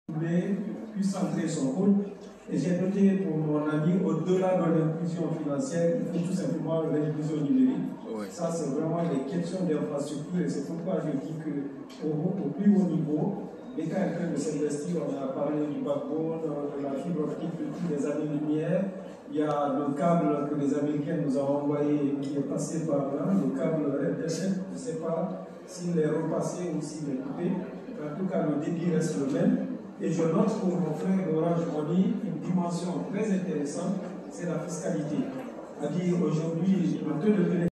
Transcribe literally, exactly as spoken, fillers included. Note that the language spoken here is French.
puisse centrer son rôle. Et j'ai noté pour mon ami, au-delà de l'inclusion financière, il faut tout simplement l'inclusion numérique. Oui. Ça, c'est vraiment des questions d'infrastructure et c'est pourquoi je dis qu'au au plus haut niveau, dès qu'un est en train de s'investir, on a parlé du backbone, de la fibre optique, des années-lumière. Il y a le câble que les Américains nous ont envoyé qui est passé par là, le câble Internet, je ne sais pas s'il est repassé ou s'il est coupé. En tout cas, le débit reste le même. Et je note pour mon frère Orange Money une dimension très intéressante, c'est la fiscalité. C'est-à-dire aujourd'hui, le taux de